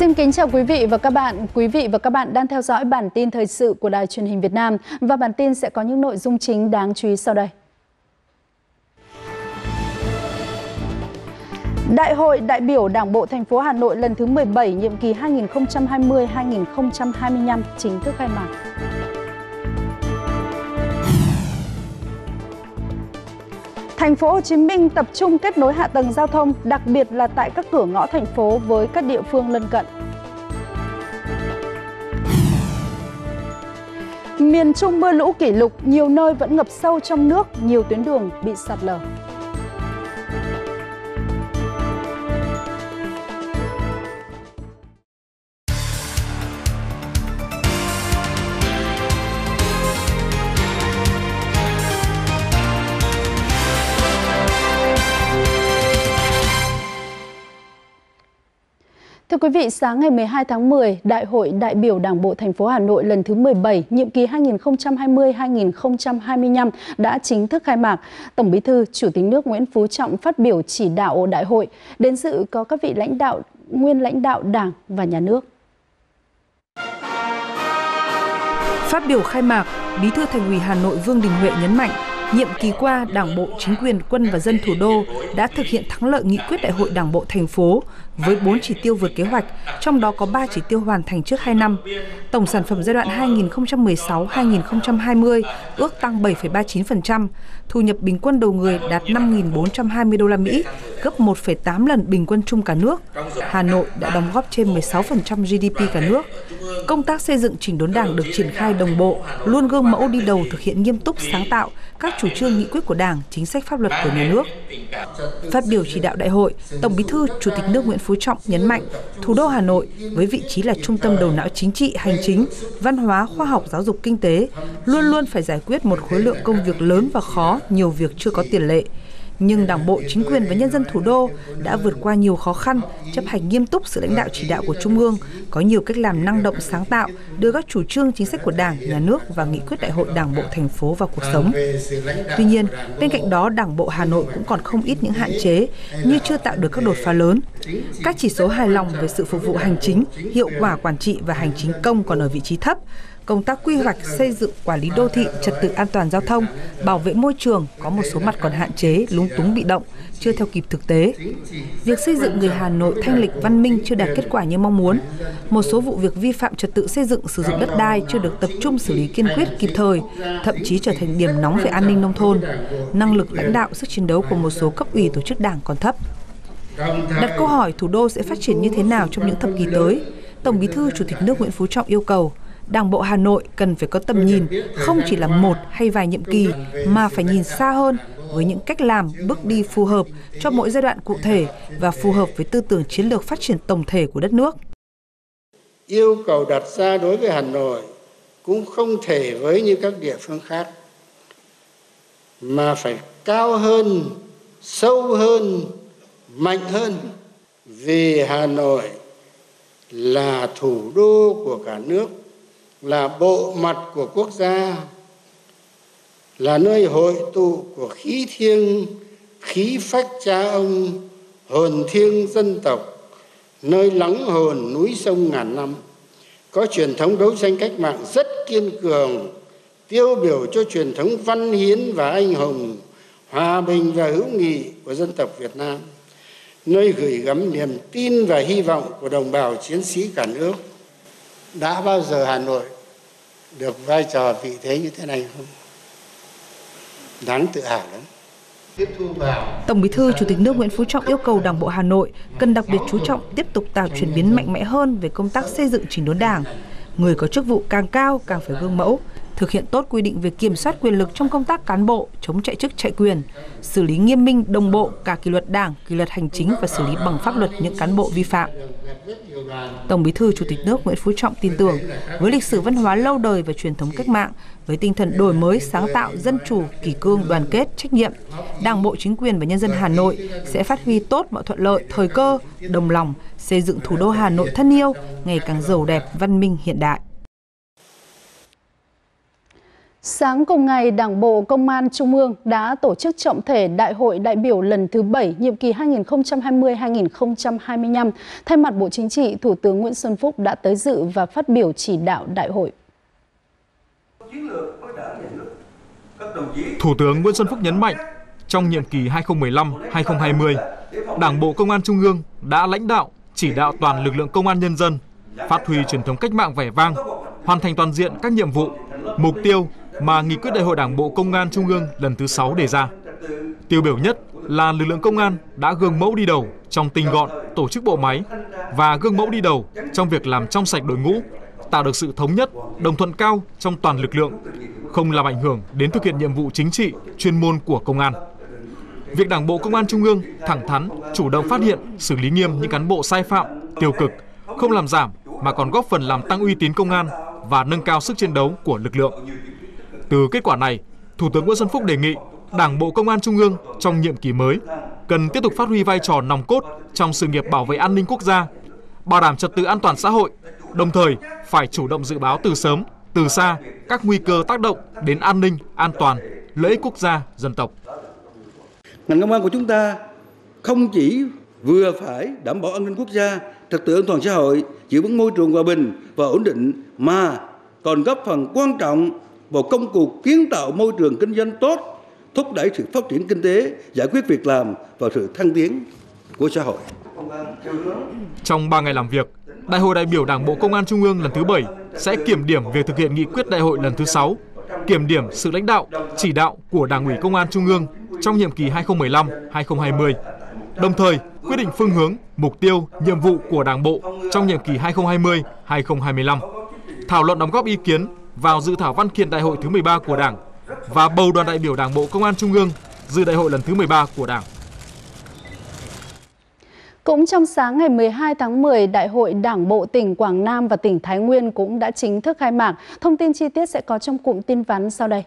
Xin kính chào quý vị và các bạn. Quý vị và các bạn đang theo dõi bản tin thời sự của Đài Truyền hình Việt Nam và bản tin sẽ có những nội dung chính đáng chú ý sau đây. Đại hội đại biểu Đảng bộ thành phố Hà Nội lần thứ 17 nhiệm kỳ 2020-2025 chính thức khai mạc. Thành phố Hồ Chí Minh tập trung kết nối hạ tầng giao thông, đặc biệt là tại các cửa ngõ thành phố với các địa phương lân cận. Miền Trung mưa lũ kỷ lục, nhiều nơi vẫn ngập sâu trong nước, nhiều tuyến đường bị sạt lở. Thưa quý vị, sáng ngày 12 tháng 10, Đại hội đại biểu Đảng bộ thành phố Hà Nội lần thứ 17, nhiệm kỳ 2020-2025 đã chính thức khai mạc. Tổng Bí thư, Chủ tịch nước Nguyễn Phú Trọng phát biểu chỉ đạo đại hội. Đến dự có các vị nguyên lãnh đạo Đảng và Nhà nước. Phát biểu khai mạc, Bí thư Thành ủy Hà Nội Vương Đình Huệ nhấn mạnh, nhiệm kỳ qua, Đảng bộ, chính quyền, quân và dân thủ đô đã thực hiện thắng lợi nghị quyết Đại hội Đảng bộ thành phố với 4 chỉ tiêu vượt kế hoạch, trong đó có 3 chỉ tiêu hoàn thành trước 2 năm. Tổng sản phẩm giai đoạn 2016-2020 ước tăng 7,39%, thu nhập bình quân đầu người đạt 5.420 đô la Mỹ, gấp 1,8 lần bình quân chung cả nước. Hà Nội đã đóng góp trên 16% GDP cả nước. Công tác xây dựng chỉnh đốn Đảng được triển khai đồng bộ, luôn gương mẫu đi đầu thực hiện nghiêm túc sáng tạo các chủ trương nghị quyết của Đảng, chính sách pháp luật của nhà nước. Phát biểu chỉ đạo đại hội, Tổng Bí thư, Chủ tịch nước Nguyễn Phú Trọng nhấn mạnh, thủ đô Hà Nội với vị trí là trung tâm đầu não chính trị, hành chính, văn hóa, khoa học, giáo dục, kinh tế, luôn luôn phải giải quyết một khối lượng công việc lớn và khó, nhiều việc chưa có tiền lệ. Nhưng Đảng bộ, chính quyền và nhân dân thủ đô đã vượt qua nhiều khó khăn, chấp hành nghiêm túc sự lãnh đạo chỉ đạo của Trung ương, có nhiều cách làm năng động sáng tạo, đưa các chủ trương chính sách của Đảng, Nhà nước và nghị quyết Đại hội Đảng bộ thành phố vào cuộc sống. Tuy nhiên, bên cạnh đó, Đảng bộ Hà Nội cũng còn không ít những hạn chế như chưa tạo được các đột phá lớn. Các chỉ số hài lòng về sự phục vụ hành chính, hiệu quả quản trị và hành chính công còn ở vị trí thấp. Công tác quy hoạch, xây dựng, quản lý đô thị, trật tự an toàn giao thông, bảo vệ môi trường có một số mặt còn hạn chế, lúng túng bị động, chưa theo kịp thực tế. Việc xây dựng người Hà Nội thanh lịch văn minh chưa đạt kết quả như mong muốn. Một số vụ việc vi phạm trật tự xây dựng, sử dụng đất đai chưa được tập trung xử lý kiên quyết kịp thời, thậm chí trở thành điểm nóng về an ninh nông thôn. Năng lực lãnh đạo, sức chiến đấu của một số cấp ủy tổ chức Đảng còn thấp. Đặt câu hỏi thủ đô sẽ phát triển như thế nào trong những thập kỷ tới, Tổng Bí thư, Chủ tịch nước Nguyễn Phú Trọng yêu cầu Đảng bộ Hà Nội cần phải có tầm nhìn, không chỉ là một hay vài nhiệm kỳ, mà phải nhìn xa hơn với những cách làm, bước đi phù hợp cho mỗi giai đoạn cụ thể và phù hợp với tư tưởng chiến lược phát triển tổng thể của đất nước. Yêu cầu đặt ra đối với Hà Nội cũng không thể với như các địa phương khác, mà phải cao hơn, sâu hơn, mạnh hơn, vì Hà Nội là thủ đô của cả nước, là bộ mặt của quốc gia, là nơi hội tụ của khí thiêng, khí phách cha ông, hồn thiêng dân tộc, nơi lắng hồn núi sông ngàn năm, có truyền thống đấu tranh cách mạng rất kiên cường, tiêu biểu cho truyền thống văn hiến và anh hùng, hòa bình và hữu nghị của dân tộc Việt Nam, nơi gửi gắm niềm tin và hy vọng của đồng bào chiến sĩ cả nước. Đã bao giờ Hà Nội được vai trò vị thế như thế này không? Đáng tự hào lắm. Tổng Bí thư, Chủ tịch nước Nguyễn Phú Trọng yêu cầu Đảng bộ Hà Nội cần đặc biệt chú trọng tiếp tục tạo chuyển biến mạnh mẽ hơn về công tác xây dựng chỉnh đốn Đảng. Người có chức vụ càng cao càng phải gương mẫu, thực hiện tốt quy định về kiểm soát quyền lực trong công tác cán bộ, chống chạy chức chạy quyền, xử lý nghiêm minh đồng bộ cả kỷ luật Đảng, kỷ luật hành chính và xử lý bằng pháp luật những cán bộ vi phạm. Tổng Bí thư, Chủ tịch nước Nguyễn Phú Trọng tin tưởng với lịch sử văn hóa lâu đời và truyền thống cách mạng, với tinh thần đổi mới, sáng tạo, dân chủ, kỷ cương, đoàn kết, trách nhiệm, Đảng bộ, chính quyền và nhân dân Hà Nội sẽ phát huy tốt mọi thuận lợi, thời cơ, đồng lòng, xây dựng thủ đô Hà Nội thân yêu, ngày càng giàu đẹp, văn minh, hiện đại. Sáng cùng ngày, Đảng bộ Công an Trung ương đã tổ chức trọng thể Đại hội đại biểu lần thứ 7, nhiệm kỳ 2020-2025. Thay mặt Bộ Chính trị, Thủ tướng Nguyễn Xuân Phúc đã tới dự và phát biểu chỉ đạo đại hội. Thủ tướng Nguyễn Xuân Phúc nhấn mạnh, trong nhiệm kỳ 2015-2020, Đảng bộ Công an Trung ương đã lãnh đạo, chỉ đạo toàn lực lượng công an nhân dân, phát huy truyền thống cách mạng vẻ vang, hoàn thành toàn diện các nhiệm vụ, mục tiêu mà Nghị quyết Đại hội Đảng bộ Công an Trung ương lần thứ 6 đề ra. Tiêu biểu nhất là lực lượng công an đã gương mẫu đi đầu trong tinh gọn, tổ chức bộ máy và gương mẫu đi đầu trong việc làm trong sạch đội ngũ, tạo được sự thống nhất, đồng thuận cao trong toàn lực lượng, không làm ảnh hưởng đến thực hiện nhiệm vụ chính trị, chuyên môn của công an. Việc Đảng bộ Công an Trung ương thẳng thắn, chủ động phát hiện, xử lý nghiêm những cán bộ sai phạm, tiêu cực, không làm giảm mà còn góp phần làm tăng uy tín công an và nâng cao sức chiến đấu của lực lượng. Từ kết quả này, Thủ tướng Nguyễn Xuân Phúc đề nghị Đảng bộ Công an Trung ương trong nhiệm kỳ mới cần tiếp tục phát huy vai trò nòng cốt trong sự nghiệp bảo vệ an ninh quốc gia, bảo đảm trật tự an toàn xã hội, đồng thời phải chủ động dự báo từ sớm, từ xa các nguy cơ tác động đến an ninh, an toàn, lợi ích quốc gia, dân tộc. Ngành công an của chúng ta không chỉ vừa phải đảm bảo an ninh quốc gia, trật tự an toàn xã hội, giữ vững môi trường hòa bình và ổn định mà còn góp phần quan trọng vào công cuộc kiến tạo môi trường kinh doanh tốt, thúc đẩy sự phát triển kinh tế, giải quyết việc làm và sự thăng tiến của xã hội. Trong 3 ngày làm việc, Đại hội đại biểu Đảng bộ Công an Trung ương lần thứ 7 sẽ kiểm điểm việc thực hiện nghị quyết Đại hội lần thứ 6, kiểm điểm sự lãnh đạo, chỉ đạo của Đảng ủy Công an Trung ương trong nhiệm kỳ 2015-2020, đồng thời quyết định phương hướng, mục tiêu, nhiệm vụ của Đảng bộ trong nhiệm kỳ 2020-2025, thảo luận đóng góp ý kiến vào dự thảo văn kiện Đại hội thứ 13 của Đảng và bầu đoàn đại biểu Đảng bộ Công an Trung ương dự Đại hội lần thứ 13 của Đảng. Cũng trong sáng ngày 12 tháng 10, Đại hội Đảng bộ tỉnh Quảng Nam và tỉnh Thái Nguyên cũng đã chính thức khai mạc. Thông tin chi tiết sẽ có trong cụm tin vắn sau đây.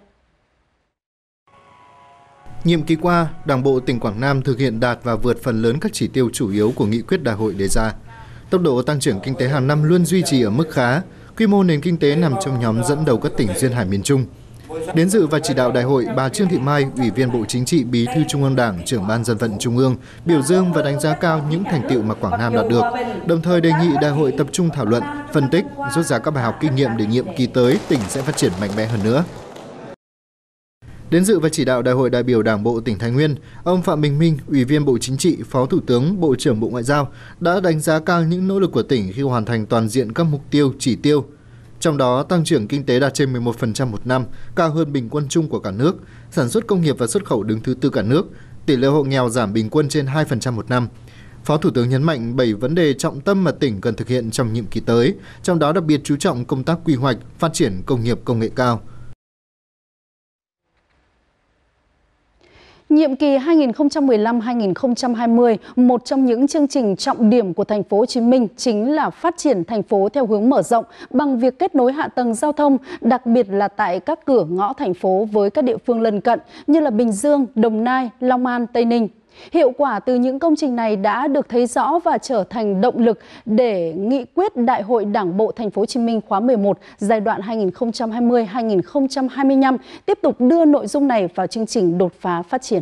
Nhiệm kỳ qua, Đảng bộ tỉnh Quảng Nam thực hiện đạt và vượt phần lớn các chỉ tiêu chủ yếu của nghị quyết đại hội đề ra. Tốc độ tăng trưởng kinh tế hàng năm luôn duy trì ở mức khá, quy mô nền kinh tế nằm trong nhóm dẫn đầu các tỉnh duyên hải miền Trung. Đến dự và chỉ đạo đại hội, bà Trương Thị Mai, Ủy viên Bộ Chính trị, Bí thư Trung ương Đảng, Trưởng ban Dân vận Trung ương, biểu dương và đánh giá cao những thành tựu mà Quảng Nam đạt được, đồng thời đề nghị đại hội tập trung thảo luận, phân tích, rút ra các bài học kinh nghiệm để nhiệm kỳ tới tỉnh sẽ phát triển mạnh mẽ hơn nữa. Đến dự và chỉ đạo Đại hội đại biểu Đảng bộ tỉnh Thái Nguyên, ông Phạm Bình Minh, Ủy viên Bộ Chính trị, Phó Thủ tướng, Bộ trưởng Bộ Ngoại giao đã đánh giá cao những nỗ lực của tỉnh khi hoàn thành toàn diện các mục tiêu, chỉ tiêu. Trong đó, tăng trưởng kinh tế đạt trên 11% một năm, cao hơn bình quân chung của cả nước, sản xuất công nghiệp và xuất khẩu đứng thứ tư cả nước, tỷ lệ hộ nghèo giảm bình quân trên 2% một năm. Phó Thủ tướng nhấn mạnh 7 vấn đề trọng tâm mà tỉnh cần thực hiện trong nhiệm kỳ tới, trong đó đặc biệt chú trọng công tác quy hoạch, phát triển công nghiệp công nghệ cao. Nhiệm kỳ 2015-2020, một trong những chương trình trọng điểm của thành phố Hồ Chí Minh chính là phát triển thành phố theo hướng mở rộng bằng việc kết nối hạ tầng giao thông, đặc biệt là tại các cửa ngõ thành phố với các địa phương lân cận như là Bình Dương, Đồng Nai, Long An, Tây Ninh. Hiệu quả từ những công trình này đã được thấy rõ và trở thành động lực để nghị quyết Đại hội Đảng bộ Thành phố Hồ Chí Minh khóa 11 giai đoạn 2020-2025 tiếp tục đưa nội dung này vào chương trình đột phá phát triển.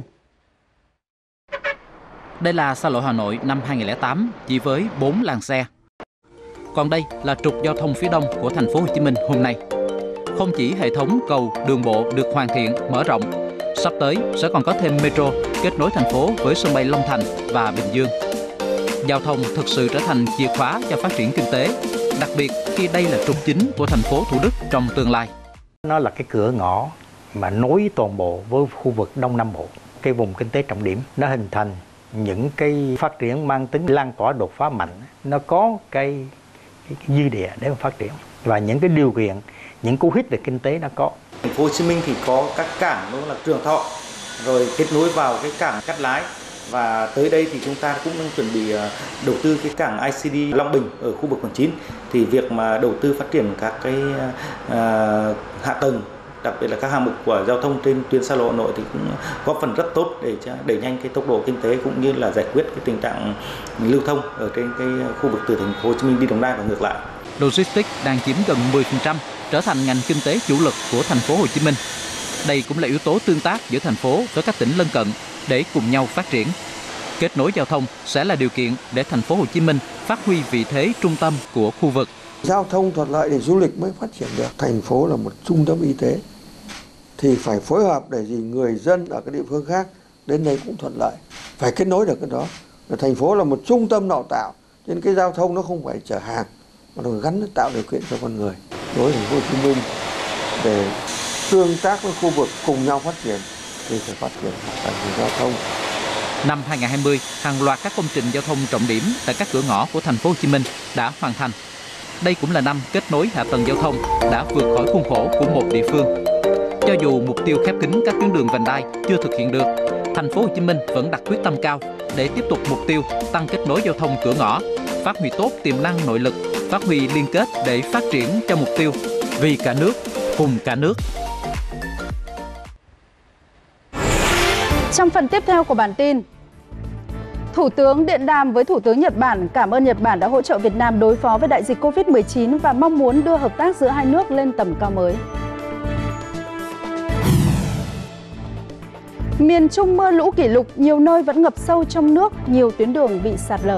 Đây là xa lộ Hà Nội năm 2008 chỉ với 4 làn xe. Còn đây là trục giao thông phía đông của Thành phố Hồ Chí Minh hôm nay. Không chỉ hệ thống cầu, đường bộ được hoàn thiện, mở rộng, sắp tới sẽ còn có thêm metro kết nối thành phố với sân bay Long Thành và Bình Dương. Giao thông thực sự trở thành chìa khóa cho phát triển kinh tế, đặc biệt khi đây là trục chính của thành phố Thủ Đức trong tương lai. Nó là cái cửa ngõ mà nối toàn bộ với khu vực Đông Nam Bộ, cái vùng kinh tế trọng điểm. Nó hình thành những cái phát triển mang tính lan tỏa đột phá mạnh, nó có cái dư địa để mà phát triển và những cái điều kiện, những cú hích về kinh tế nó có. Thành phố Hồ Chí Minh thì có các cảng đó là Trường Thọ, rồi kết nối vào cái cảng Cát Lái, và tới đây thì chúng ta cũng đang chuẩn bị đầu tư cái cảng ICD Long Bình ở khu vực quận 9. Thì việc mà đầu tư phát triển các cái hạ tầng, đặc biệt là các hạng mục của giao thông trên tuyến xa lộ Hà Nội thì cũng góp phần rất tốt để đẩy nhanh cái tốc độ kinh tế cũng như là giải quyết cái tình trạng lưu thông ở trên cái khu vực từ Thành phố Hồ Chí Minh đi Đồng Nai và ngược lại. logistics đang chiếm gần 10%, trở thành ngành kinh tế chủ lực của thành phố Hồ Chí Minh. Đây cũng là yếu tố tương tác giữa thành phố với các tỉnh lân cận để cùng nhau phát triển. Kết nối giao thông sẽ là điều kiện để thành phố Hồ Chí Minh phát huy vị thế trung tâm của khu vực. Giao thông thuận lợi để du lịch mới phát triển được. Thành phố là một trung tâm y tế thì phải phối hợp để người dân ở các địa phương khác đến đây cũng thuận lợi. Phải kết nối được cái đó. Thành phố là một trung tâm đào tạo, nên cái giao thông nó không phải chở hàng mà nó gắn tạo điều kiện cho con người. Đối với thành phố Hồ Chí Minh để tương tác với khu vực cùng nhau phát triển thì phải phát triển hạ tầng giao thông. Năm 2020, hàng loạt các công trình giao thông trọng điểm tại các cửa ngõ của thành phố Hồ Chí Minh đã hoàn thành. Đây cũng là năm kết nối hạ tầng giao thông đã vượt khỏi khuôn khổ của một địa phương. Cho dù mục tiêu khép kín các tuyến đường vành đai chưa thực hiện được, thành phố Hồ Chí Minh vẫn đặt quyết tâm cao để tiếp tục mục tiêu tăng kết nối giao thông cửa ngõ, phát huy tốt tiềm năng nội lực, phát huy liên kết để phát triển cho mục tiêu vì cả nước, cùng cả nước. Trong phần tiếp theo của bản tin, Thủ tướng điện đàm với Thủ tướng Nhật Bản cảm ơn Nhật Bản đã hỗ trợ Việt Nam đối phó với đại dịch Covid-19 và mong muốn đưa hợp tác giữa hai nước lên tầm cao mới. Miền Trung mưa lũ kỷ lục, nhiều nơi vẫn ngập sâu trong nước, nhiều tuyến đường bị sạt lở.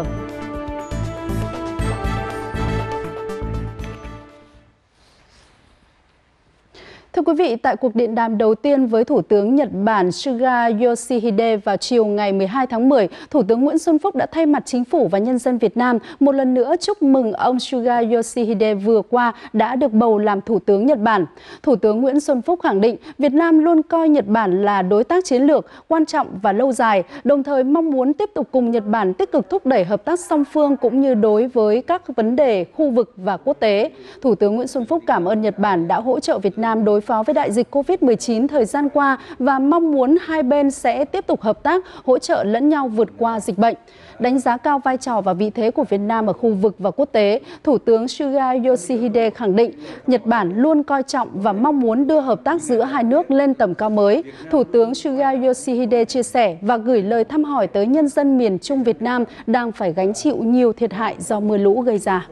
Thưa quý vị, tại cuộc điện đàm đầu tiên với Thủ tướng Nhật Bản Suga Yoshihide vào chiều ngày 12 tháng 10, Thủ tướng Nguyễn Xuân Phúc đã thay mặt chính phủ và nhân dân Việt Nam một lần nữa chúc mừng ông Suga Yoshihide vừa qua đã được bầu làm Thủ tướng Nhật Bản. Thủ tướng Nguyễn Xuân Phúc khẳng định Việt Nam luôn coi Nhật Bản là đối tác chiến lược, quan trọng và lâu dài, đồng thời mong muốn tiếp tục cùng Nhật Bản tích cực thúc đẩy hợp tác song phương cũng như đối với các vấn đề khu vực và quốc tế. Thủ tướng Nguyễn Xuân Phúc cảm ơn Nhật Bản đã hỗ trợ Việt Nam đối phó với đại dịch Covid-19 thời gian qua và mong muốn hai bên sẽ tiếp tục hợp tác, hỗ trợ lẫn nhau vượt qua dịch bệnh. Đánh giá cao vai trò và vị thế của Việt Nam ở khu vực và quốc tế, Thủ tướng Suga Yoshihide khẳng định Nhật Bản luôn coi trọng và mong muốn đưa hợp tác giữa hai nước lên tầm cao mới. Thủ tướng Suga Yoshihide chia sẻ và gửi lời thăm hỏi tới nhân dân miền Trung Việt Nam đang phải gánh chịu nhiều thiệt hại do mưa lũ gây ra.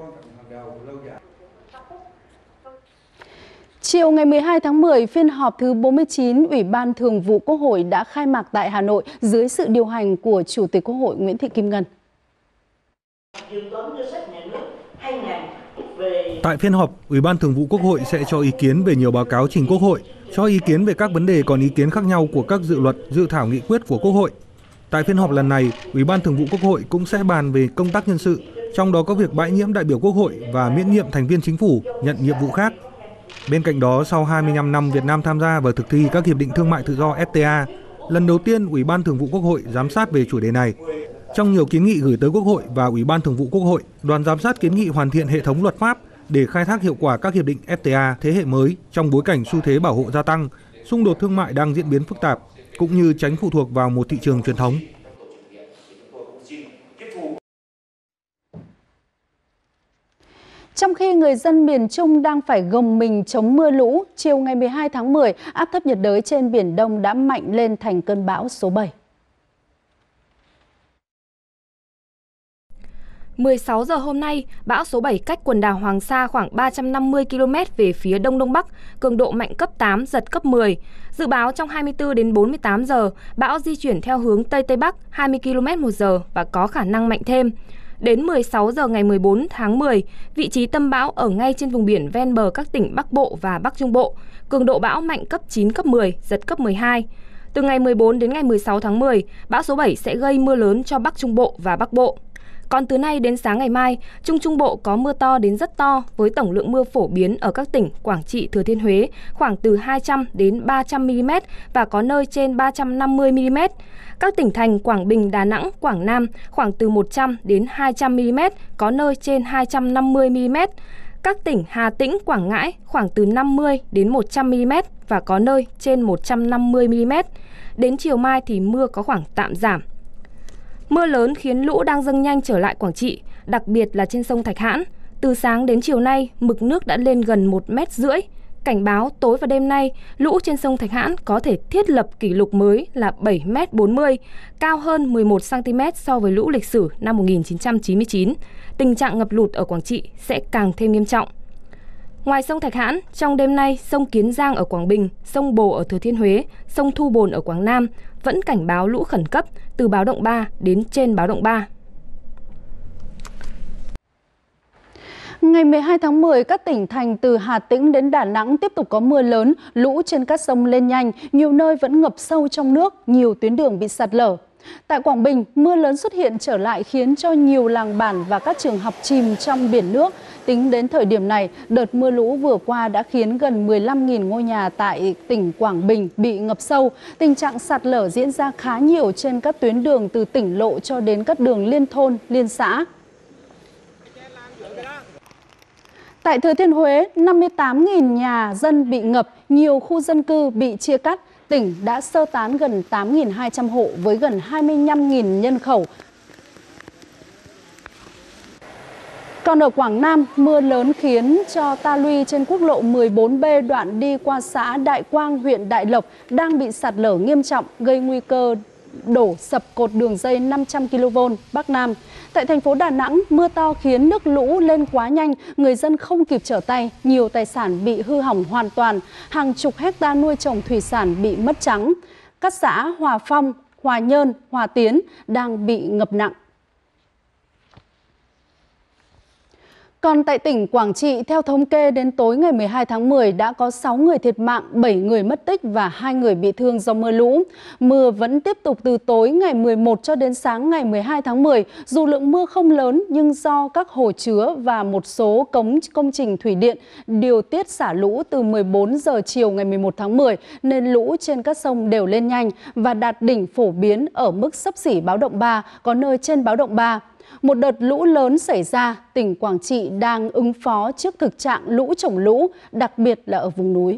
Chiều ngày 12 tháng 10, phiên họp thứ 49 Ủy ban Thường vụ Quốc hội đã khai mạc tại Hà Nội dưới sự điều hành của Chủ tịch Quốc hội Nguyễn Thị Kim Ngân. Tại phiên họp, Ủy ban Thường vụ Quốc hội sẽ cho ý kiến về nhiều báo cáo trình Quốc hội, cho ý kiến về các vấn đề còn ý kiến khác nhau của các dự luật, dự thảo nghị quyết của Quốc hội. Tại phiên họp lần này, Ủy ban Thường vụ Quốc hội cũng sẽ bàn về công tác nhân sự, trong đó có việc bãi nhiễm đại biểu Quốc hội và miễn nhiệm thành viên chính phủ nhận nhiệm vụ khác. Bên cạnh đó, sau 25 năm Việt Nam tham gia và thực thi các hiệp định thương mại tự do FTA, lần đầu tiên Ủy ban Thường vụ Quốc hội giám sát về chủ đề này. Trong nhiều kiến nghị gửi tới Quốc hội và Ủy ban Thường vụ Quốc hội, đoàn giám sát kiến nghị hoàn thiện hệ thống luật pháp để khai thác hiệu quả các hiệp định FTA thế hệ mới trong bối cảnh xu thế bảo hộ gia tăng, xung đột thương mại đang diễn biến phức tạp, cũng như tránh phụ thuộc vào một thị trường truyền thống. Trong khi người dân miền Trung đang phải gồng mình chống mưa lũ, chiều ngày 12 tháng 10, áp thấp nhiệt đới trên Biển Đông đã mạnh lên thành cơn bão số 7. 16 giờ hôm nay, bão số 7 cách quần đảo Hoàng Sa khoảng 350 km về phía Đông Đông Bắc, cường độ mạnh cấp 8, giật cấp 10. Dự báo trong 24 đến 48 giờ, bão di chuyển theo hướng Tây Tây Bắc 20 km/h và có khả năng mạnh thêm. Đến 16 giờ ngày 14 tháng 10, vị trí tâm bão ở ngay trên vùng biển ven bờ các tỉnh Bắc Bộ và Bắc Trung Bộ. Cường độ bão mạnh cấp 9, cấp 10, giật cấp 12. Từ ngày 14 đến ngày 16 tháng 10, bão số 7 sẽ gây mưa lớn cho Bắc Trung Bộ và Bắc Bộ. Còn từ nay đến sáng ngày mai, Trung Bộ có mưa to đến rất to với tổng lượng mưa phổ biến ở các tỉnh Quảng Trị, Thừa Thiên Huế khoảng từ 200 đến 300 mm và có nơi trên 350 mm. Các tỉnh thành Quảng Bình, Đà Nẵng, Quảng Nam khoảng từ 100 đến 200 mm, có nơi trên 250 mm. Các tỉnh Hà Tĩnh, Quảng Ngãi khoảng từ 50 đến 100 mm và có nơi trên 150 mm. Đến chiều mai thì mưa có khoảng tạm giảm. Mưa lớn khiến lũ đang dâng nhanh trở lại Quảng Trị, đặc biệt là trên sông Thạch Hãn. Từ sáng đến chiều nay, mực nước đã lên gần 1,5 m. Cảnh báo tối và đêm nay, lũ trên sông Thạch Hãn có thể thiết lập kỷ lục mới là 7,40 m, cao hơn 11 cm so với lũ lịch sử năm 1999. Tình trạng ngập lụt ở Quảng Trị sẽ càng thêm nghiêm trọng. Ngoài sông Thạch Hãn, trong đêm nay, sông Kiến Giang ở Quảng Bình, sông Bồ ở Thừa Thiên Huế, sông Thu Bồn ở Quảng Nam vẫn cảnh báo lũ khẩn cấp từ báo động 3 đến trên báo động 3. Ngày 12 tháng 10, các tỉnh thành từ Hà Tĩnh đến Đà Nẵng tiếp tục có mưa lớn, lũ trên các sông lên nhanh, nhiều nơi vẫn ngập sâu trong nước, nhiều tuyến đường bị sạt lở. Tại Quảng Bình, mưa lớn xuất hiện trở lại khiến cho nhiều làng bản và các trường học chìm trong biển nước. Tính đến thời điểm này, đợt mưa lũ vừa qua đã khiến gần 15.000 ngôi nhà tại tỉnh Quảng Bình bị ngập sâu. Tình trạng sạt lở diễn ra khá nhiều trên các tuyến đường từ tỉnh lộ cho đến các đường liên thôn, liên xã. Tại Thừa Thiên Huế, 58.000 nhà dân bị ngập, nhiều khu dân cư bị chia cắt. Tỉnh đã sơ tán gần 8.200 hộ với gần 25.000 nhân khẩu. Còn ở Quảng Nam, mưa lớn khiến cho ta luy trên quốc lộ 14B đoạn đi qua xã Đại Quang, huyện Đại Lộc đang bị sạt lở nghiêm trọng, gây nguy cơ đổ sập cột đường dây 500 kV Bắc Nam. Tại thành phố Đà Nẵng, mưa to khiến nước lũ lên quá nhanh, người dân không kịp trở tay, nhiều tài sản bị hư hỏng hoàn toàn, hàng chục hecta nuôi trồng thủy sản bị mất trắng. Các xã Hòa Phong, Hòa Nhơn, Hòa Tiến đang bị ngập nặng. Còn tại tỉnh Quảng Trị, theo thống kê đến tối ngày 12 tháng 10 đã có 6 người thiệt mạng, 7 người mất tích và 2 người bị thương do mưa lũ. Mưa vẫn tiếp tục từ tối ngày 11 cho đến sáng ngày 12 tháng 10. Dù lượng mưa không lớn nhưng do các hồ chứa và một số công trình thủy điện điều tiết xả lũ từ 14 giờ chiều ngày 11 tháng 10 nên lũ trên các sông đều lên nhanh và đạt đỉnh phổ biến ở mức xấp xỉ báo động 3, có nơi trên báo động 3. Một đợt lũ lớn xảy ra, tỉnh Quảng Trị đang ứng phó trước thực trạng lũ trồng lũ, đặc biệt là ở vùng núi.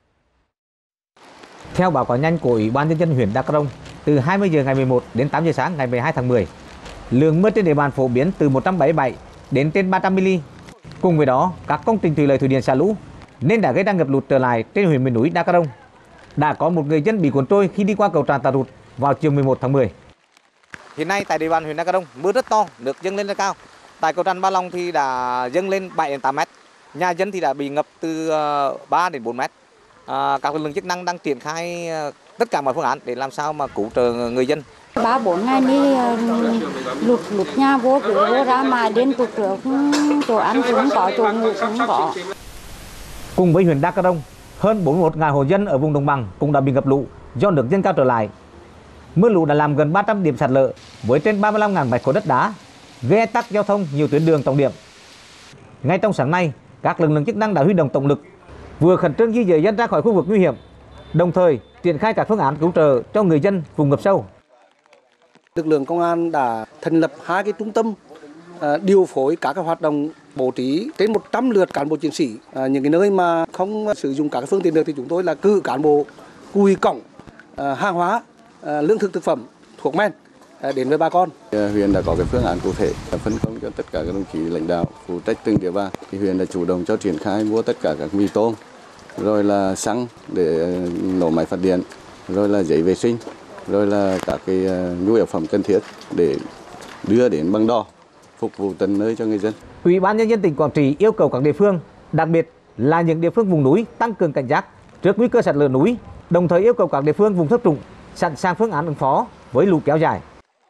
Theo báo cáo nhanh của Ủy ban Nhân dân huyện Đắk Rông, từ 20 giờ ngày 11 đến 8 giờ sáng ngày 12 tháng 10, lượng mưa trên địa bàn phổ biến từ 177 đến trên 300 mm. Cùng với đó, các công trình thủy lợi thủy điện xả lũ nên đã gây ra ngập lụt trở lại trên huyện miền núi Đắk Rông. Đã có một người dân bị cuốn trôi khi đi qua cầu tràn Tà Rụt vào chiều 11 tháng 10. Hiện nay tại địa bàn huyện Đắk Rông mưa rất to, nước dâng lên rất cao. Tại cầu tràn Ba Long thì đã dâng lên 7 đến 8 mét. Nhà dân thì đã bị ngập từ 3 đến 4 mét. Các lực lượng chức năng đang triển khai tất cả mọi phương án để làm sao mà cứu trợ người dân. 3-4 ngày đi lụt nhà vô ra mà đến tụt trước chỗ ăn cũng không có, chỗ ngủ cũng không có. Cùng với huyện Đắk Rông, hơn 41.000 hộ dân ở vùng đồng bằng cũng đã bị ngập lụt do nước dâng cao trở lại. Mưa lũ đã làm gần 300 điểm sạt lở với trên 35.000 mét khối đất đá, gây ách tắc giao thông nhiều tuyến đường trọng điểm. Ngay trong sáng nay, các lực lượng chức năng đã huy động tổng lực, vừa khẩn trương di dời dân ra khỏi khu vực nguy hiểm, đồng thời triển khai các phương án cứu trợ cho người dân vùng ngập sâu. Lực lượng công an đã thành lập 2 cái trung tâm điều phối các hoạt động, bố trí trên 100 lượt cán bộ chiến sĩ. Những cái nơi mà không sử dụng các phương tiện được thì chúng tôi là cử cán bộ cùi cổng hàng hóa, lương thực thực phẩm, thuốc men đến với bà con. Huyện đã có cái phương án cụ thể phân công cho tất cả các đồng chí lãnh đạo phụ trách từng địa bàn. Huyện đã chủ động cho triển khai mua tất cả các mì tôm, rồi là xăng để nổ máy phát điện, rồi là giấy vệ sinh, rồi là các cái nhu yếu phẩm cần thiết để đưa đến bằng đo phục vụ tận nơi cho người dân. Ủy ban Nhân dân tỉnh Quảng Trị yêu cầu các địa phương, đặc biệt là những địa phương vùng núi tăng cường cảnh giác trước nguy cơ sạt lở núi, đồng thời yêu cầu các địa phương vùng thấp trũng sẵn sàng phương án ứng phó với lũ kéo dài.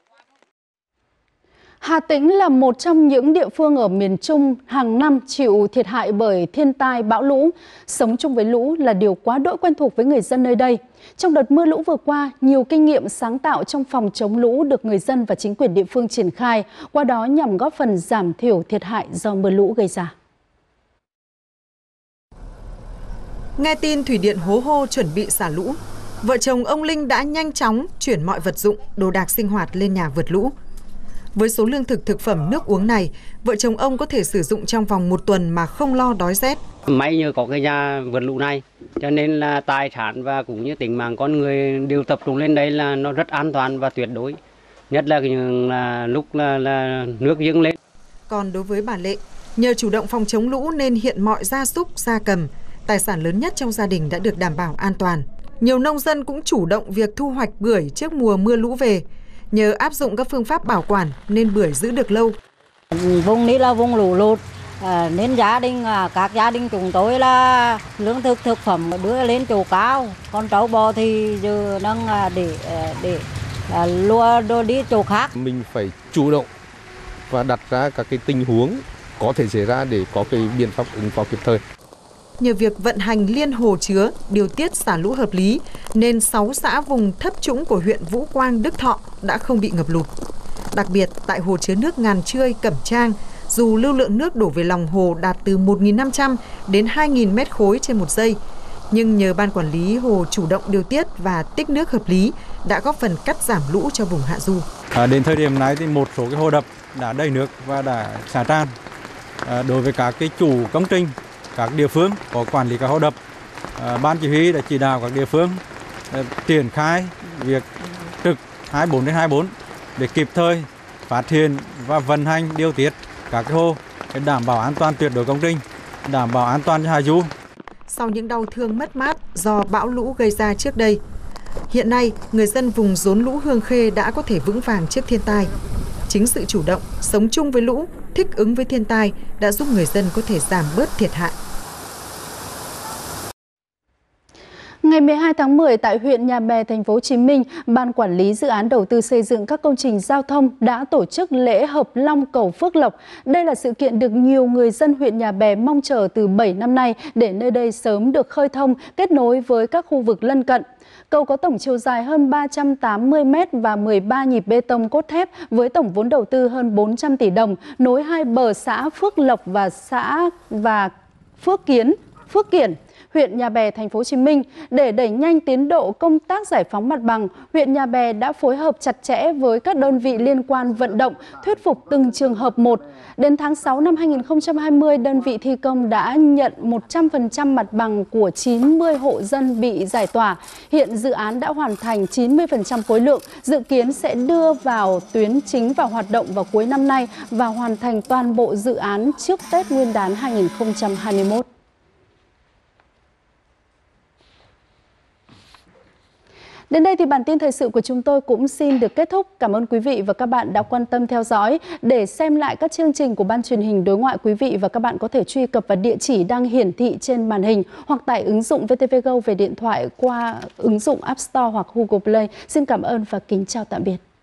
Hà Tĩnh là một trong những địa phương ở miền Trung hàng năm chịu thiệt hại bởi thiên tai bão lũ. Sống chung với lũ là điều quá đỗi quen thuộc với người dân nơi đây. Trong đợt mưa lũ vừa qua, nhiều kinh nghiệm sáng tạo trong phòng chống lũ được người dân và chính quyền địa phương triển khai, qua đó nhằm góp phần giảm thiểu thiệt hại do mưa lũ gây ra. Nghe tin thủy điện Hố Hô chuẩn bị xả lũ, vợ chồng ông Linh đã nhanh chóng chuyển mọi vật dụng, đồ đạc sinh hoạt lên nhà vượt lũ. Với số lương thực thực phẩm nước uống này, vợ chồng ông có thể sử dụng trong vòng 1 tuần mà không lo đói rét. May nhờ có cái nhà vượt lũ này, cho nên là tài sản và cũng như tính mạng con người đều tập trung lên đây là nó rất an toàn và tuyệt đối. Nhất là lúc là nước dâng lên. Còn đối với bà Lệ, nhờ chủ động phòng chống lũ nên hiện mọi gia súc, gia cầm tài sản lớn nhất trong gia đình đã được đảm bảo an toàn. Nhiều nông dân cũng chủ động việc thu hoạch bưởi trước mùa mưa lũ về. Nhờ áp dụng các phương pháp bảo quản nên bưởi giữ được lâu. Vùngนี้là vùng lũ lụt nên các gia đình chúng tôi là lương thực phẩm đưa lên chỗ cao, còn trâu bò thì giờ đang để lùa đồ đi chỗ khác. Mình phải chủ động và đặt ra các cái tình huống có thể xảy ra để có cái biện pháp ứng phó kịp thời. Nhờ việc vận hành liên hồ chứa, điều tiết xả lũ hợp lý nên 6 xã vùng thấp trũng của huyện Vũ Quang, Đức Thọ đã không bị ngập lụt. Đặc biệt tại hồ chứa nước Ngàn Chươi, Cẩm Trang, dù lưu lượng nước đổ về lòng hồ đạt từ 1.500 đến 2.000 mét khối trên một giây, nhưng nhờ ban quản lý hồ chủ động điều tiết và tích nước hợp lý đã góp phần cắt giảm lũ cho vùng hạ du. Đến thời điểm này thì một số cái hồ đập đã đầy nước và đã xả tràn. Đối với các cái chủ công trình, các địa phương có quản lý các hồ đập, ban chỉ huy đã chỉ đạo các địa phương triển khai việc trực 24/24 để kịp thời phát hiện và vận hành điều tiết các cái hồ để đảm bảo an toàn tuyệt đối công trình, đảm bảo an toàn cho hạ du. Sau những đau thương mất mát do bão lũ gây ra trước đây, hiện nay người dân vùng rốn lũ Hương Khê đã có thể vững vàng trước thiên tai. Chính sự chủ động, sống chung với lũ, thích ứng với thiên tai đã giúp người dân có thể giảm bớt thiệt hại. Ngày 12 tháng 10 tại huyện Nhà Bè, thành phố Hồ Chí Minh, Ban Quản lý Dự án Đầu tư xây dựng các công trình giao thông đã tổ chức lễ hợp long cầu Phước Lộc. Đây là sự kiện được nhiều người dân huyện Nhà Bè mong chờ từ 7 năm nay để nơi đây sớm được khơi thông, kết nối với các khu vực lân cận. Cầu có tổng chiều dài hơn 380 m và 13 nhịp bê tông cốt thép với tổng vốn đầu tư hơn 400 tỷ đồng, nối hai bờ xã Phước Lộc và Phước Kiển, huyện Nhà Bè, thành phố Hồ Chí Minh. Để đẩy nhanh tiến độ công tác giải phóng mặt bằng, huyện Nhà Bè đã phối hợp chặt chẽ với các đơn vị liên quan vận động, thuyết phục từng trường hợp một. Đến tháng 6 năm 2020, đơn vị thi công đã nhận 100% mặt bằng của 90 hộ dân bị giải tỏa. Hiện dự án đã hoàn thành 90% khối lượng, dự kiến sẽ đưa vào tuyến chính vào hoạt động vào cuối năm nay và hoàn thành toàn bộ dự án trước Tết Nguyên đán 2021. Đến đây thì bản tin thời sự của chúng tôi cũng xin được kết thúc. Cảm ơn quý vị và các bạn đã quan tâm theo dõi. Để xem lại các chương trình của Ban Truyền hình Đối ngoại, quý vị và các bạn có thể truy cập vào địa chỉ đang hiển thị trên màn hình hoặc tải ứng dụng VTV Go về điện thoại qua ứng dụng App Store hoặc Google Play. Xin cảm ơn và kính chào tạm biệt.